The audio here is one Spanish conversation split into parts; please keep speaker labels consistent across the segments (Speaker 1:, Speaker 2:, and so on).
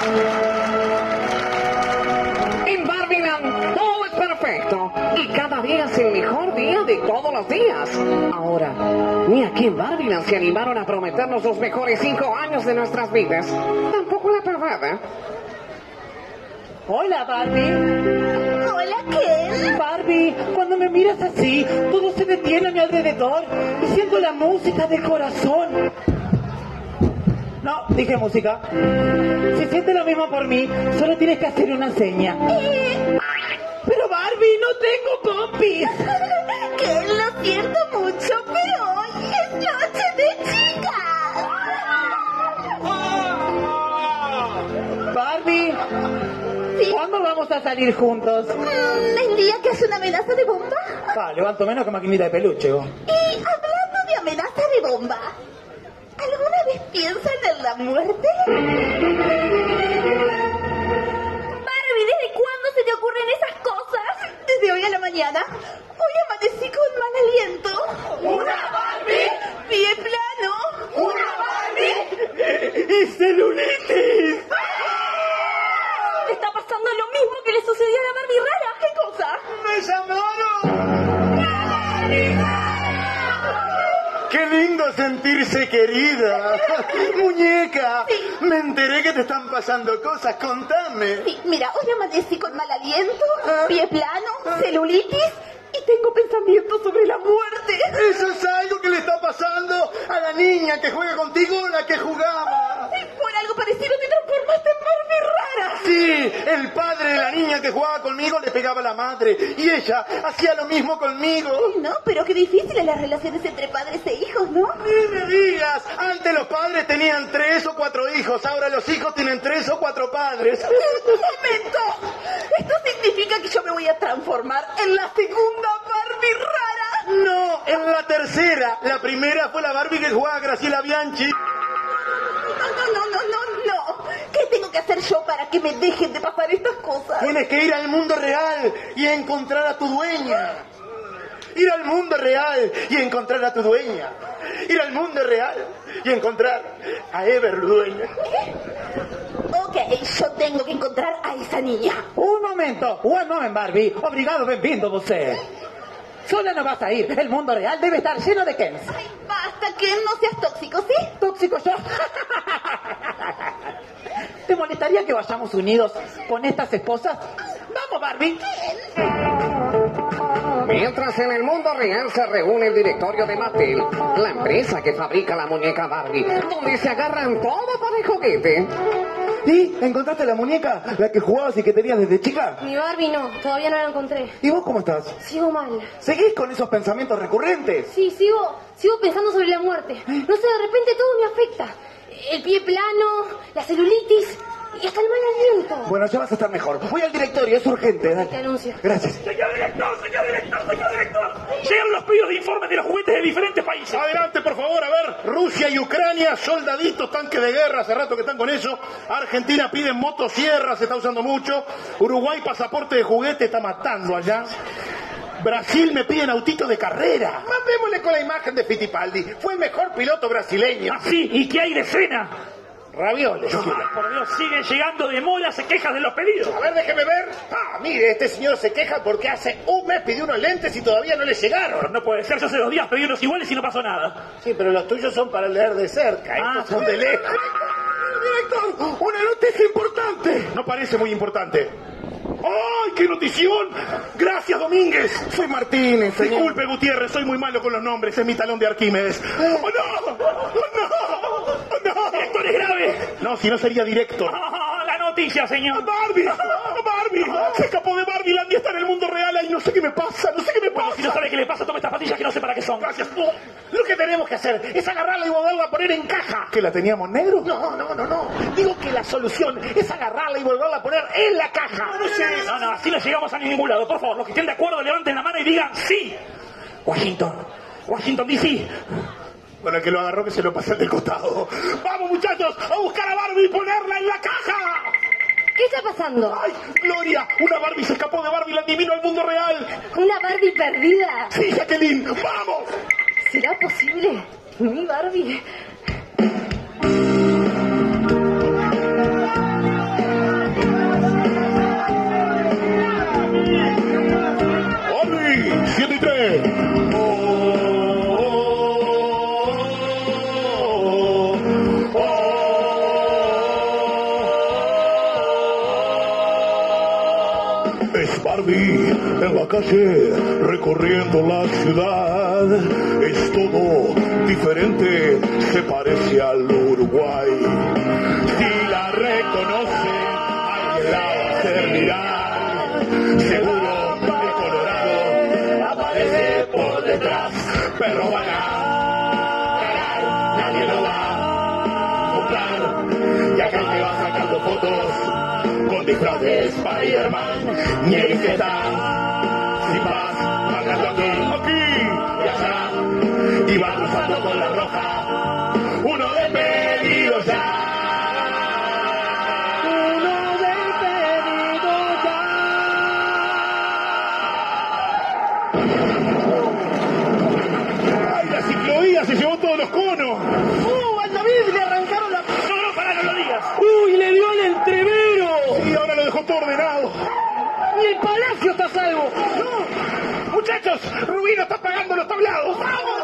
Speaker 1: En Barbieland todo es perfecto y cada día es el mejor día de todos los días. Ahora, ni aquí en Barbieland se animaron a prometernos los mejores 5 años de nuestras vidas. Tampoco la pavada.
Speaker 2: Hola, Barbie.
Speaker 3: Hola, Ken.
Speaker 2: Barbie, cuando me miras así, todo se detiene a mi alrededor y siento la música del corazón. No, dije música. Si sientes lo mismo por mí, solo tienes que hacer una seña. Pero Barbie, no tengo pompis.
Speaker 3: Ken, lo siento mucho, pero hoy es noche de chicas.
Speaker 2: Barbie,
Speaker 3: Sí.
Speaker 2: ¿cuándo vamos a salir juntos?
Speaker 3: ¿El día que hace una amenaza de bomba?
Speaker 2: Levanto menos que maquinita de peluche, vos.
Speaker 3: Y hablando de amenaza de bomba, ¿alguna vez piensan en la muerte? Barbie, ¿desde cuándo se te ocurren esas cosas? Desde hoy a la mañana. Hoy amanecí con mal aliento. ¡Una Barbie! ¡Pie plano! ¡Una Barbie!
Speaker 2: ¡Y celulitis!
Speaker 3: ¿Te está pasando lo mismo que le sucedió a la Barbie rara? ¿Qué cosa?
Speaker 2: ¡Me llamaron! ¡Qué lindo sentirse querida! ¡Muñeca!
Speaker 3: Sí.
Speaker 2: Me enteré que te están pasando cosas, contame.
Speaker 3: Sí, mira, hoy amanecí con mal aliento, pie plano, celulitis y tengo pensamientos sobre la muerte.
Speaker 2: ¿Eso es algo que le está pasando a la niña que juega contigo o la que jugaba?
Speaker 3: Y por algo parecido te transformaste en Barbie rara.
Speaker 2: Sí, el padre de la niña que jugaba conmigo le pegaba a la madre y ella hacía lo mismo conmigo.
Speaker 3: No, pero qué difíciles las relaciones entre padres e hijos, ¿no?
Speaker 2: Ni me digas, antes los padres tenían 3 o 4 hijos, ahora los hijos tienen 3 o 4 padres.
Speaker 3: ¡Un momento! Esto significa que yo me voy a transformar en la segunda Barbie rara.
Speaker 2: No, en la tercera. La primera fue la Barbie que jugaba Graciela Bianchi.
Speaker 3: No. ¿Qué tengo que hacer yo para que me dejen de pasar estas cosas?
Speaker 2: Tienes que ir al mundo real y encontrar a tu dueña. Ir al mundo real y encontrar a tu dueña. Ir al mundo real y encontrar a Ever, dueña.
Speaker 3: Ok, yo tengo que encontrar a esa niña.
Speaker 2: Un momento, Barbie. Obrigado, bem-vindo você. Sola no vas a ir. El mundo real debe estar lleno de Kens.
Speaker 3: Ay, basta, Ken, no seas tóxico, ¿sí?
Speaker 2: ¿Tóxico yo? ¿Te molestaría que vayamos unidos con estas esposas? ¡Vamos, Barbie!
Speaker 1: Mientras en el mundo real se reúne el directorio de Mattel, la empresa que fabrica la muñeca Barbie, donde se agarran todo para el juguete.
Speaker 2: ¿Y encontraste la muñeca, la que jugabas y que tenías desde chica?
Speaker 4: Mi Barbie no, todavía no la encontré.
Speaker 2: ¿Y vos cómo estás?
Speaker 4: Sigo mal.
Speaker 2: ¿Seguís con esos pensamientos recurrentes?
Speaker 4: Sí, sigo pensando sobre la muerte. No sé, de repente todo me afecta. El pie plano, la celulitis y hasta el mal aliento.
Speaker 2: Bueno, ya vas a estar mejor. Voy al directorio, es urgente.
Speaker 4: Te
Speaker 2: Dale.
Speaker 4: anuncio.
Speaker 2: Gracias.
Speaker 5: Señor director. Llegan los pedidos de informes de los juguetes de diferentes países.
Speaker 2: Adelante, por favor, a ver. Rusia y Ucrania, soldaditos, tanques de guerra, hace rato que están con eso. Argentina pide motosierra, se está usando mucho. Uruguay, pasaporte de juguete, está matando allá. Brasil me piden autitos de carrera. Mandémosle con la imagen de Fittipaldi. Fue el mejor piloto brasileño.
Speaker 5: Así, ¿y qué hay de cena?
Speaker 2: Ravioles.
Speaker 5: Por Dios, siguen llegando demoras, se quejan de los pedidos.
Speaker 2: A ver, déjeme ver. Mire, este señor se queja porque hace un mes pidió unos lentes y todavía no le llegaron.
Speaker 5: No puede ser, yo hace 2 días pedí unos iguales y no pasó nada.
Speaker 2: Sí, pero los tuyos son para leer de cerca. Estos son de lejos. Director, una noticia importante. No parece muy importante. ¡Ay, qué notición! Gracias, Domínguez. Soy Martínez, señor. Disculpe, Gutiérrez, soy muy malo con los nombres. Es mi talón de Arquímedes. ¡Oh, no! ¡Oh, no!
Speaker 5: ¡Esto es grave!
Speaker 2: No, si no sería director.
Speaker 5: La noticia, señor.
Speaker 2: ¡Barbie! Se escapó de Barbieland y está en el mundo real. Ay, no sé qué me pasa,
Speaker 5: Bueno, si no sabe qué le pasa, tome estas pastillas que no sé para qué son.
Speaker 2: Gracias. Lo que tenemos que hacer es agarrarla y volverla a poner en caja. ¿Que la teníamos negro? No. Digo que la solución es agarrarla y volverla a poner en la caja.
Speaker 5: No, así no llegamos a ningún lado. Por favor, los que estén de acuerdo, levanten la mano y digan sí. Washington DC.
Speaker 2: Bueno, el que lo agarró que se lo pasé del costado. ¡Vamos, muchachos! ¡A buscar a Barbie y ponerla en la caja!
Speaker 4: ¿Qué está pasando?
Speaker 2: ¡Ay, Gloria! Una Barbie se escapó de Barbieland y vino al mundo real.
Speaker 4: ¿Una Barbie perdida?
Speaker 2: Sí, Jacqueline. ¡Vamos!
Speaker 4: ¿Será posible? Mi Barbie.
Speaker 2: Es Barbie en la calle, recorriendo la ciudad. Es todo diferente, se parece al Uruguay. Si la reconoce, alguien la va a hacer mirar. Seguro el Colorado aparece por detrás, pero van a cagar, nadie lo va a comprar. Y acá te va sacando fotos con disfraz de Spider-Man. Y ahí está, sin paz, pagando aquí y allá. Y va cruzando con la roja, uno de pedido ya. ¡Ay, la ciclovía se llevó todos los conos!
Speaker 1: ¡Al David le arrancaron la...
Speaker 5: No, pará, no lo digas.
Speaker 1: ¡Uy, le dio el entrevero!
Speaker 2: Y ahora lo dejó todo ordenado.
Speaker 1: ¡Y el palacio está a salvo!
Speaker 2: ¡No! ¡Muchachos! ¡Rubino está pagando los tablados!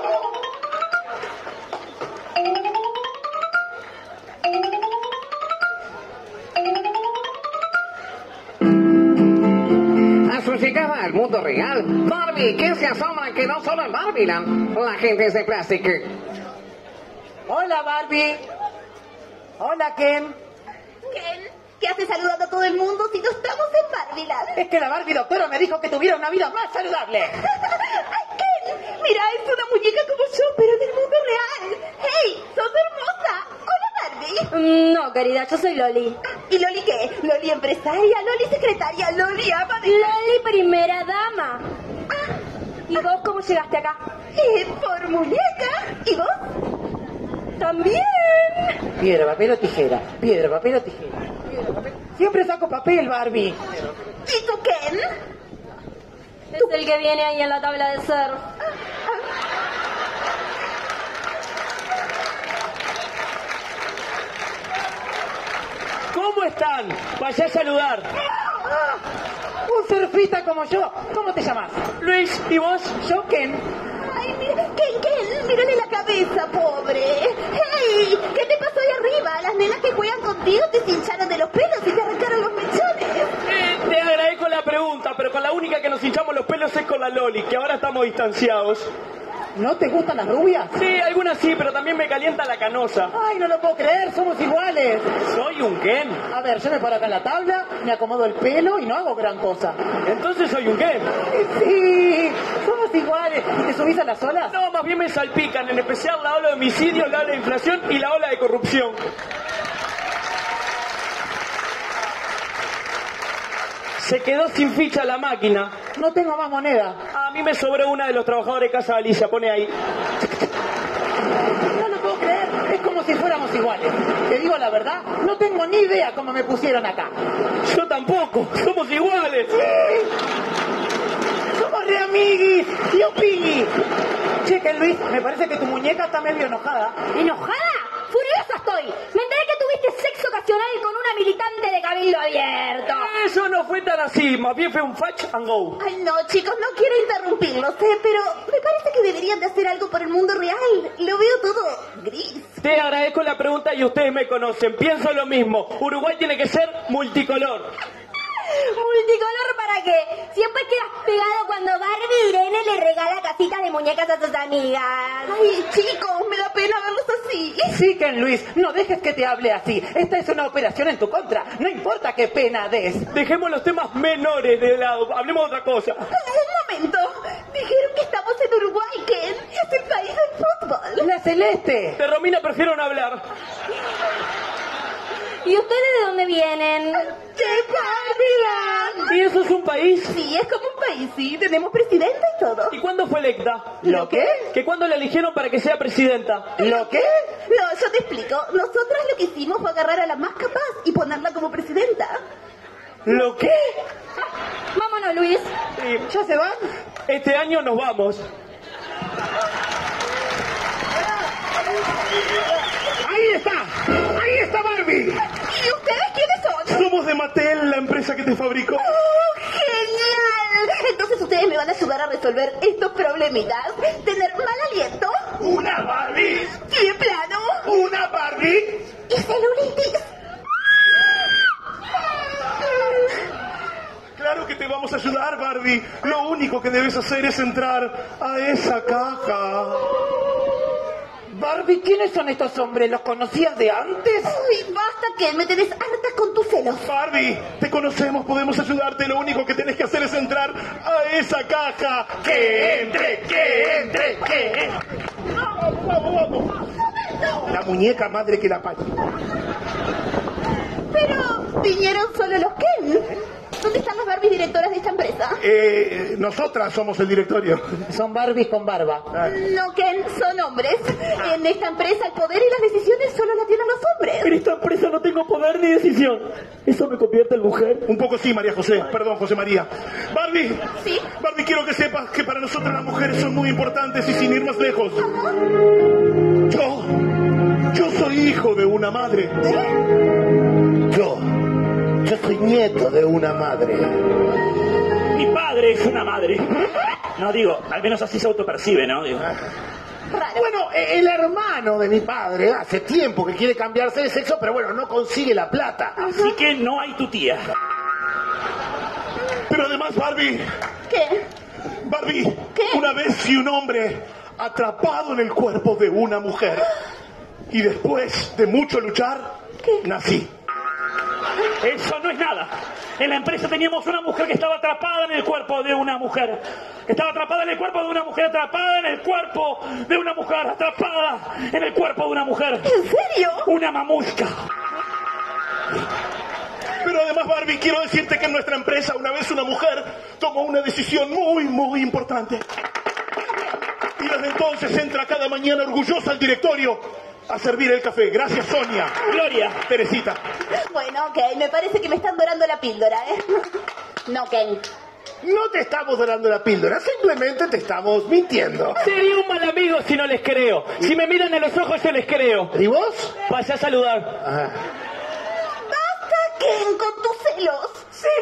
Speaker 1: A su llegada al mundo real, Barbie, ¿quién se asombra que no solo en Barbieland la gente es de plástico?
Speaker 6: Hola, Barbie. Hola, Ken.
Speaker 3: Ken, ¿qué haces saludando a todo el mundo si no estamos en Barbieland?
Speaker 6: Es que la Barbie doctora me dijo que tuviera una vida más saludable.
Speaker 3: ¡Ay, Ken! Mira, es una muñeca como yo, pero en el mundo real. ¡Hey! ¡Sos hermosa! ¡Hola, Barbie!
Speaker 4: No, querida, yo soy Loli.
Speaker 3: ¿Y Loli qué? ¿Loli empresaria? ¿Loli secretaria? ¿Loli ama de...?
Speaker 4: Loli primera dama. ¿Y vos cómo llegaste acá?
Speaker 3: Por muñeca. ¿Y vos?
Speaker 4: También.
Speaker 6: Piedra, papel o tijera. Piedra, papel o tijera. Piedra, papel. Siempre saco papel, Barbie.
Speaker 3: ¿Y tú, Ken?
Speaker 4: Es el que viene ahí en la tabla de surf.
Speaker 5: ¿Cómo están? Vaya a saludar.
Speaker 6: Un surfista como yo. ¿Cómo te llamas?
Speaker 5: Luis, ¿y vos?
Speaker 6: Yo, Ken.
Speaker 3: Ay, mira, Ken, mírale la cabeza, pobre. ¡Hey! ¿Qué te pasó ahí arriba? Las nenas que juegan contigo te hincharon de los pelos y te arrancaron los mechones.
Speaker 5: Te agradezco la pregunta, pero con la única que nos hinchamos los pelos es con la Loli, que ahora estamos distanciados.
Speaker 6: ¿No te gustan las rubias?
Speaker 5: Sí, algunas sí, pero también me calienta la canosa.
Speaker 6: Ay, no lo puedo creer, somos iguales.
Speaker 5: Soy un Ken.
Speaker 6: A ver, yo me paro acá en la tabla, me acomodo el pelo y no hago gran cosa.
Speaker 5: Entonces soy un Ken.
Speaker 6: Sí, somos iguales. ¿Y te subís a las olas?
Speaker 5: No, más bien me salpican, en especial la ola de homicidio, la ola de inflación y la ola de corrupción. Se quedó sin ficha la máquina.
Speaker 6: No tengo más moneda.
Speaker 5: A mí me sobró una de los trabajadores de Casa Galicia, pone ahí.
Speaker 6: No lo puedo creer, es como si fuéramos iguales. Te digo la verdad, no tengo ni idea cómo me pusieron acá.
Speaker 5: Yo tampoco, somos iguales.
Speaker 6: Somos re amiguis, tío Pili. Che, Luis, me parece que tu muñeca está medio enojada.
Speaker 4: ¿Enojada? ¡Furiosa estoy! Me enteré que tuviste sexo ocasional con una militante de Cabildo Abierto.
Speaker 5: Eso no fue tan así, más bien fue un fetch and go.
Speaker 3: Ay, no, chicos, no quiero interrumpirlos, pero me parece que deberían de hacer algo por el mundo real. Lo veo todo gris.
Speaker 5: Te agradezco la pregunta y ustedes me conocen. Pienso lo mismo. Uruguay tiene que ser multicolor.
Speaker 4: ¿Multicolor para qué? Siempre quedas pegado cuando Barbie Irene le regala casitas de muñecas a sus amigas.
Speaker 3: Ay, chicos, me da pena verlos así.
Speaker 6: Sí, Ken Luis, no dejes que te hable así. Esta es una operación en tu contra. No importa qué pena des.
Speaker 5: Dejemos los temas menores de lado. Hablemos de otra cosa.
Speaker 3: Un momento. Dijeron que estamos en Uruguay, Ken. Es el país del fútbol.
Speaker 6: La celeste.
Speaker 5: De Romina prefiero no hablar.
Speaker 4: ¿Y ustedes de dónde vienen?
Speaker 3: ¡De Barbieland!
Speaker 5: ¿Y eso es un país?
Speaker 3: Sí, es como un país, sí. Tenemos presidenta y todo.
Speaker 5: ¿Y cuándo fue electa?
Speaker 6: ¿Lo qué?
Speaker 5: ¿Que cuándo la eligieron para que sea presidenta?
Speaker 6: ¿Lo qué?
Speaker 3: No, yo te explico. Nosotras lo que hicimos fue agarrar a la más capaz y ponerla como presidenta.
Speaker 5: ¿Lo qué?
Speaker 4: Vámonos, Luis.
Speaker 5: Sí.
Speaker 6: ¿Ya se van?
Speaker 5: Este año nos vamos.
Speaker 2: Ahí está Barbie.
Speaker 3: ¿Y ustedes quiénes son?
Speaker 2: Somos de Mattel, la empresa que te fabricó.
Speaker 3: ¡Oh, genial! Entonces ustedes me van a ayudar a resolver estos problemitas. ¿Tener mal aliento?
Speaker 2: Una Barbie.
Speaker 3: ¿Pie plano?
Speaker 2: Una Barbie.
Speaker 3: ¿Y celulitis?
Speaker 2: Claro que te vamos a Barbie, lo único que debes hacer es entrar a esa caja.
Speaker 6: Barbie, ¿quiénes son estos hombres? ¿Los conocías de antes?
Speaker 3: Uy, basta, Ken, me tenés harta con tus celos.
Speaker 2: Barbie, te conocemos, podemos ayudarte. Lo único que tenés que hacer es entrar a esa caja. ¡Que entre! ¡Que entre! ¡Que entre! ¡Vamos, vamos, vamos! La muñeca madre que la parió.
Speaker 3: Pero vinieron solo los Ken. ¿Dónde están las Barbies directoras de esta empresa?
Speaker 2: Nosotras somos el directorio.
Speaker 6: Son Barbies con barba.
Speaker 3: No, Ken, son hombres. En esta empresa el poder y las decisiones solo la tienen los hombres.
Speaker 5: En esta empresa no tengo poder ni decisión. ¿Eso me convierte en mujer?
Speaker 2: Un poco sí, María José. Perdón, José María. Barbie.
Speaker 3: ¿Sí?
Speaker 2: Barbie, quiero que sepas que para nosotras las mujeres son muy importantes y sin ir más lejos. Yo soy hijo de una madre. Yo soy nieto de una madre.
Speaker 5: Mi padre es una madre. No, digo, al menos así se autopercibe, ¿no? Digo.
Speaker 3: Raro.
Speaker 2: Bueno, el hermano de mi padre hace tiempo que quiere cambiarse de sexo, pero bueno, no consigue la plata.
Speaker 5: Así que no hay tu tía.
Speaker 2: Pero además, Barbie,
Speaker 3: ¿Qué?
Speaker 2: Barbie,
Speaker 3: ¿Qué?
Speaker 2: una vez vi un hombre atrapado en el cuerpo de una mujer. Y después de mucho luchar, nací.
Speaker 5: Eso no es nada. En la empresa teníamos una mujer que estaba atrapada en el cuerpo de una mujer. Estaba atrapada en el cuerpo de una mujer, atrapada en el cuerpo de una mujer, atrapada en el cuerpo de una mujer.
Speaker 3: ¿En serio?
Speaker 5: Una mamushka.
Speaker 2: Pero además, Barbie, quiero decirte que en nuestra empresa una vez una mujer tomó una decisión muy, muy importante. Y desde entonces entra cada mañana orgullosa al directorio a servir el café. Gracias, Sonia.
Speaker 5: Gloria.
Speaker 2: Teresita.
Speaker 3: Bueno, ok, me parece que me están dorando la píldora, ¿eh? No, Ken.
Speaker 2: No te estamos dorando la píldora, simplemente te estamos mintiendo.
Speaker 5: Sería un mal amigo si no les creo. Si me miran a los ojos, yo les creo.
Speaker 2: ¿Y vos?
Speaker 5: Pasé a saludar.
Speaker 2: Ajá.
Speaker 3: Basta, Ken, con tus celos.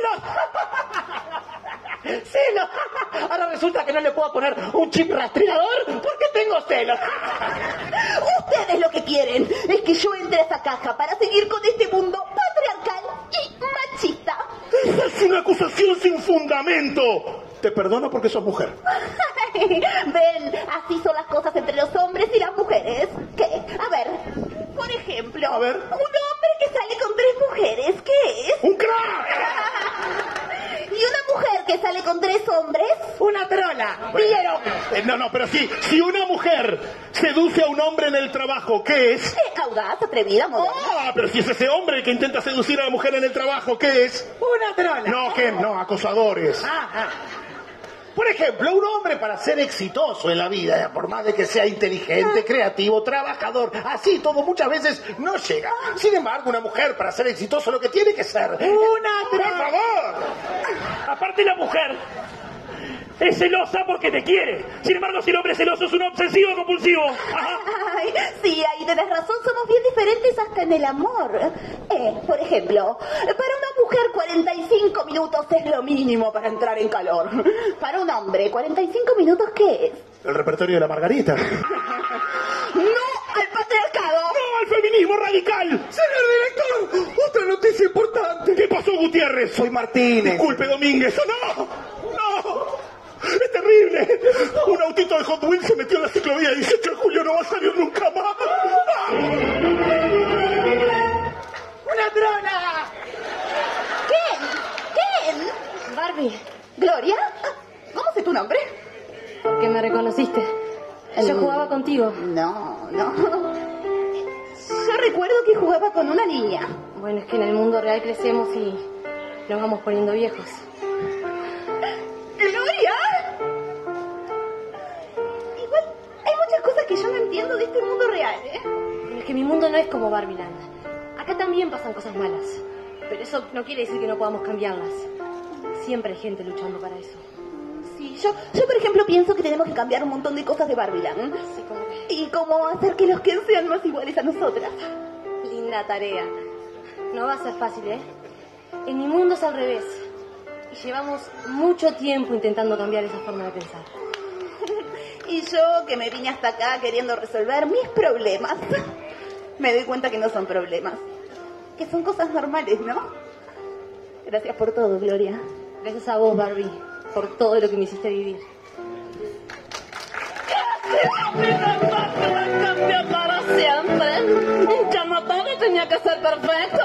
Speaker 6: ¡Celos! Ahora resulta que no le puedo poner un chip rastreador porque tengo celos.
Speaker 3: Ustedes lo que quieren es que yo entre a esa caja para seguir con este mundo patriarcal y machista.
Speaker 2: Esa es una acusación sin fundamento. Te perdono porque sos mujer.
Speaker 3: Ven, así son las cosas entre los hombres y las mujeres. ¿Qué? A ver, por ejemplo,
Speaker 2: A ver.
Speaker 3: un hombre que sale con 3 mujeres, ¿qué es?
Speaker 2: ¡Un crack!
Speaker 3: Y una mujer que sale con 3 hombres.
Speaker 6: ¡Una trola!
Speaker 2: No, pero sí, si una mujer seduce a un hombre en el trabajo, ¿qué es?
Speaker 3: Audaz, atrevida, moderna.
Speaker 2: Ah, pero si es ese hombre el que intenta seducir a la mujer en el trabajo, ¿qué es?
Speaker 6: ¡Una trola!
Speaker 2: No, Ken, no, acosadores. Por ejemplo, un hombre para ser exitoso en la vida, por más de que sea inteligente, creativo, trabajador, así todo muchas veces no llega. Sin embargo, una mujer para ser exitoso lo que tiene que ser... ¡Una ¡Por favor!
Speaker 5: Aparte, la mujer es celosa porque te quiere. Sin embargo, si el hombre es celoso es un obsesivo compulsivo. Ajá.
Speaker 3: Ay, sí, ahí tenés razón, somos bien diferentes hasta en el amor. Por ejemplo, para una mujer 45 minutos es lo mínimo para entrar en calor. Para un hombre, 45 minutos, ¿qué es?
Speaker 2: El repertorio de la Margarita.
Speaker 3: ¡No al patriarcado!
Speaker 2: ¡No al feminismo radical! ¡Señor director! ¡Otra noticia importante! ¿Qué pasó, Gutiérrez? Soy Martínez. Disculpe, Domínguez. ¡No! ¡No! ¡Es terrible! Un autito de Hot Wheels se metió en la ciclovía el 18 de julio, no va a salir nunca más.
Speaker 3: ¡Una trona! ¿Quién?
Speaker 4: Barbie,
Speaker 3: ¿Gloria? ¿Cómo sé tu nombre?
Speaker 4: porque me reconociste. Yo jugaba contigo.
Speaker 3: No. Yo recuerdo que jugaba con una niña.
Speaker 4: Bueno, es que en el mundo real crecemos y nos vamos poniendo viejos.
Speaker 3: ¿Gloria? Igual, hay muchas cosas que yo no entiendo de este mundo real, ¿eh?
Speaker 4: Pero es que mi mundo no es como Barbieland. Acá también pasan cosas malas. Pero eso no quiere decir que no podamos cambiarlas. Siempre hay gente luchando para eso.
Speaker 3: Sí, yo por ejemplo pienso que tenemos que cambiar un montón de cosas de Barbieland.
Speaker 4: Así como que...
Speaker 3: Y cómo hacer que los Ken sean más iguales a nosotras.
Speaker 4: Linda tarea. No va a ser fácil, ¿eh? En mi mundo es al revés. Y llevamos mucho tiempo intentando cambiar esa forma de pensar.
Speaker 3: Y yo que me vine hasta acá queriendo resolver mis problemas, me doy cuenta que no son problemas. Que son cosas normales, ¿no? Gracias por todo, Gloria.
Speaker 4: Gracias a vos, Barbie, por todo lo que me hiciste vivir.
Speaker 3: Cambió para siempre. Ya no todo tenía que ser perfecto.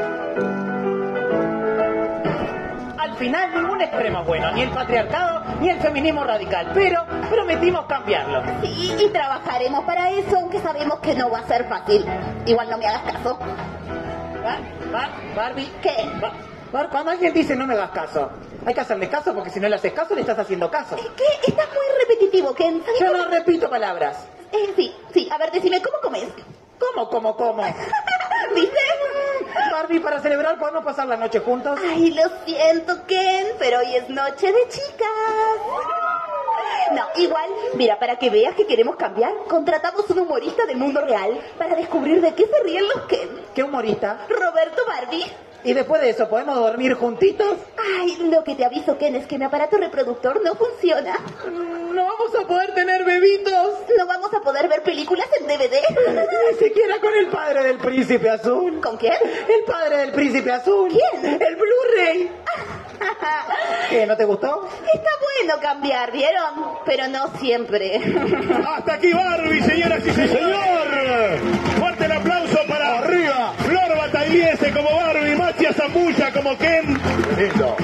Speaker 6: Al final ningún extremo es bueno, ni el patriarcado ni el feminismo radical, pero prometimos cambiarlo.
Speaker 3: Sí, y trabajaremos para eso, aunque sabemos que no va a ser fácil. Igual no me hagas caso.
Speaker 6: Barbie.
Speaker 3: ¿Qué?
Speaker 6: Cuando alguien dice no me hagas caso, hay que hacerle caso porque si no le haces caso le estás haciendo caso.
Speaker 3: ¿Qué? Estás muy repetitivo, Ken.
Speaker 6: Yo no repito palabras.
Speaker 3: Sí. A ver, decime, ¿cómo comes?
Speaker 6: ¿Cómo?
Speaker 3: ¿Viste?
Speaker 6: Barbie, para celebrar podemos pasar la noche juntos.
Speaker 3: Ay, lo siento, Ken, pero hoy es noche de chicas. No, igual, mira, para que veas que queremos cambiar, contratamos un humorista del mundo real para descubrir de qué se ríen los Ken.
Speaker 6: ¿Qué humorista?
Speaker 3: Roberto Barbie.
Speaker 6: Y después de eso, ¿podemos dormir juntitos?
Speaker 3: Ay, lo que te aviso, Ken, es que mi aparato reproductor no funciona.
Speaker 6: No vamos a poder tener bebitos.
Speaker 3: No vamos a poder ver películas en DVD.
Speaker 6: Ni siquiera con el padre del príncipe azul.
Speaker 3: ¿Con quién?
Speaker 6: El padre del príncipe azul.
Speaker 3: ¿Quién?
Speaker 6: El Blu-ray. ¿Qué? ¿No te gustó?
Speaker 3: Está bueno cambiar, ¿vieron? Pero no siempre.
Speaker 2: Hasta aquí Barbie, señoras y señor. Fuerte el aplauso para arriba. Flor Batagliese como Barbie, Matías Zambulla como Ken. Lindo.